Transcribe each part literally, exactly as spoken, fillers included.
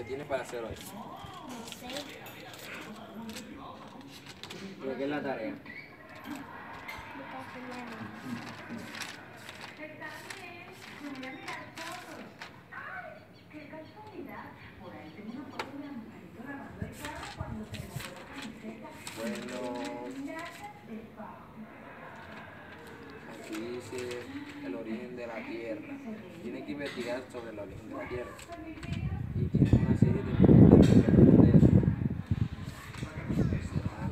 tienes para hacer hoy? No sé. ¿Pero qué es la tarea? De castellano. Bueno, aquí dice el origen de la Tierra. Tienes que investigar sobre el origen de la Tierra. Y tienes una serie de preguntas que responder. ¿Será?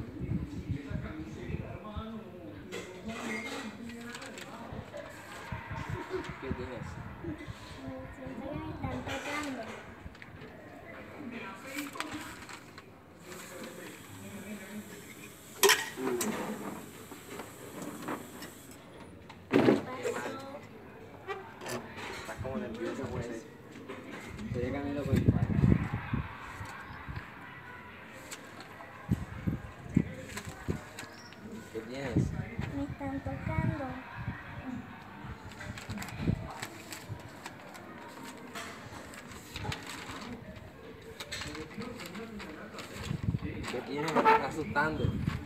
¿Qué tienes? Me siento que me están tocando. ¿Qué Qué mal. pasó? Estás como nervioso, pues. Sería Camilo con el padre. ¿Qué tienes? Me están tocando. ¿Qué tienes? Me estás asustando.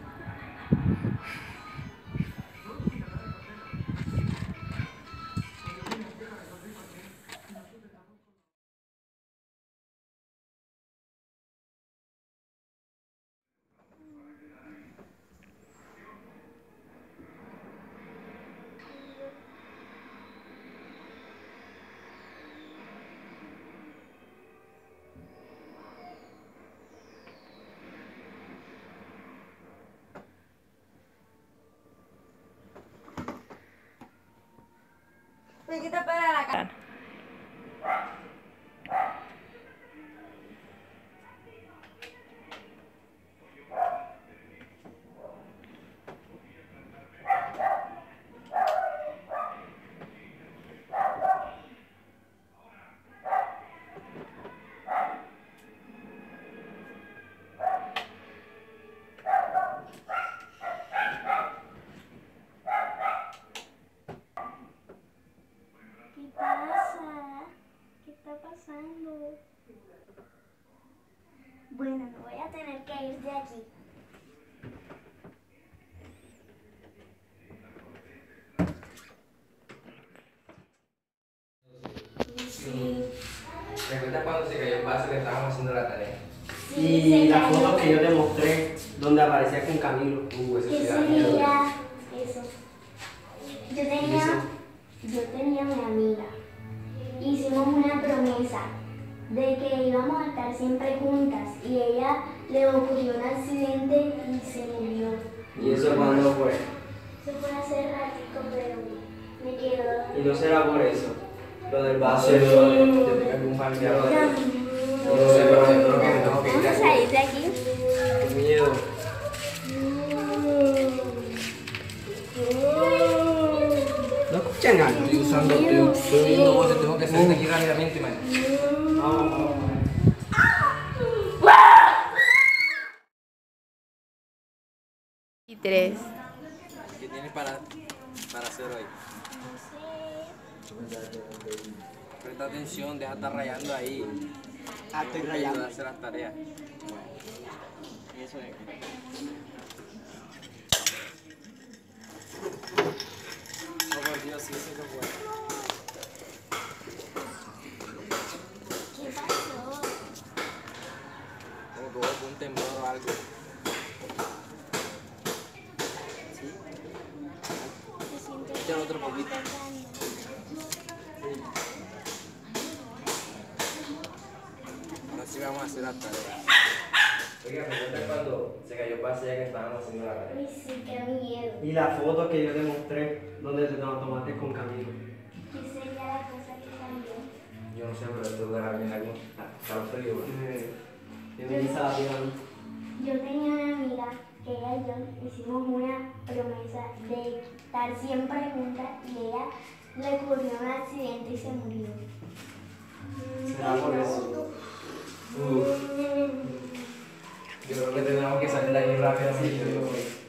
Me quita para la cara. ¿Qué pasa? ¿Qué está pasando? Bueno, me voy a tener que ir de aquí. Sí. ¿Recuerdas cuando se cayó el vaso que estábamos haciendo la tarea? Sí, Y se la cayó. foto que yo te mostré, donde aparecía con Camilo. Uh, eso ¿Qué sí da miedo. sería eso? Yo tenía, yo tenía mi amiga. Hicimos una promesa de que íbamos a estar siempre juntas y ella le ocurrió un accidente y se murió. ¿Y eso cuándo fue? Se fue hace ratico, pero me quedó. Y no será por eso. Lo del vaso y lo de... Yo tengo algún familiar. No, No sé, pero yo creo que me tengo que ir Vamos de a aquí. salir de aquí. Qué miedo. ¿No escuchan algo? Estoy usando, estoy, estoy viendo voces, tengo que salir de aquí rápidamente, man. Vamos, vamos. Y tres. ¿Qué tienes para, para hacer hoy? No sé. Presta atención, deja de estar rayando ahí. Ah, estoy Tengo que rayando. ayudar a hacer las tareas. Eso es. Oh, por Dios, sí, eso es bueno. ¿Qué pasó? Como que hubo un temblor o algo. Se siente Echa otro que me poquito. están tocando. Ahora sí vamos a hacer las tareas. Oiga, ¿me acuerdas cuando se cayó el vaso ya que estábamos haciendo la tarea? Uy, sí, qué miedo. Y la foto que yo te mostré, donde te la tomaste con Camilo. ¿Qué sería la cosa que cambió? Yo no sé, pero esto debe haber algo. Está frío, ¿no? Eh, ¿Qué me dice la tía a mí? Yo tenía una amiga que ella y yo hicimos una promesa de estar siempre juntas y ella le ocurrió un accidente y se murió. ¿Será por eso? Uf, yo creo que tenemos que salir de aquí rápidamente.